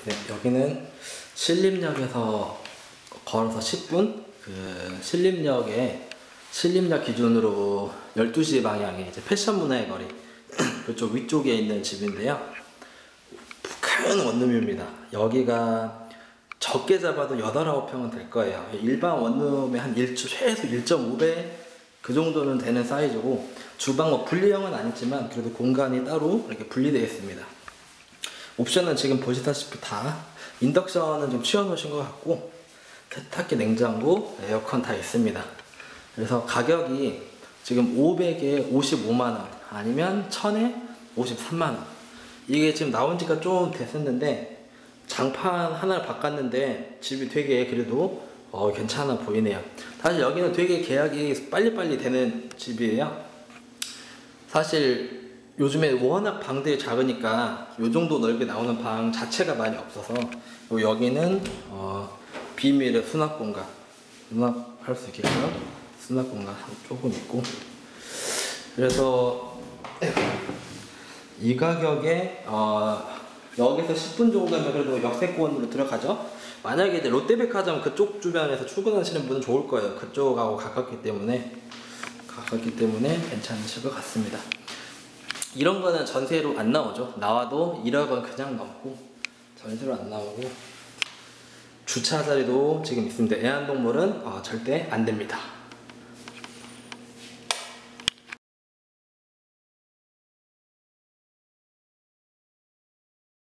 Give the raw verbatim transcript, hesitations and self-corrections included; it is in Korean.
네, 여기는 신림역에서 걸어서 십 분, 그 신림역에 신림역 기준으로 열두 시 방향에 이제 패션 문화의 거리 그쪽 위쪽에 있는 집인데요. 큰 원룸입니다. 여기가 적게 잡아도 여덟, 아홉 평은 될 거예요. 일반 원룸의 한 일, 최소 일 점 오 배 그 정도는 되는 사이즈고, 주방 뭐 분리형은 아니지만 그래도 공간이 따로 이렇게 분리되어 있습니다. 옵션은 지금 보시다시피 다 인덕션은 좀 치워놓으신 것 같고, 세탁기, 냉장고, 에어컨 다 있습니다. 그래서 가격이 지금 오백에 오십오만 원 아니면 천에 오십삼만 원, 이게 지금 나온 지가 좀 됐었는데 장판 하나를 바꿨는데 집이 되게 그래도 어, 괜찮아 보이네요. 사실 여기는 되게 계약이 빨리빨리 되는 집이에요. 사실 요즘에 워낙 방들이 작으니까 요 정도 넓게 나오는 방 자체가 많이 없어서, 여기는 어, 비밀의 수납 공간, 수납할 수 있게끔 수납 공간 조금 있고, 그래서 이 가격에 어, 여기서 십 분 정도면 그래도 역세권으로 들어가죠. 만약에 이제 롯데백화점 그쪽 주변에서 출근하시는 분은 좋을 거예요. 그쪽하고 가깝기 때문에 가깝기 때문에 괜찮으실 것 같습니다. 이런 거는 전세로 안 나오죠. 나와도 일억 원 그냥 넘고 전세로 안 나오고, 주차 자리도 지금 있습니다. 애완동물은 어, 절대 안 됩니다.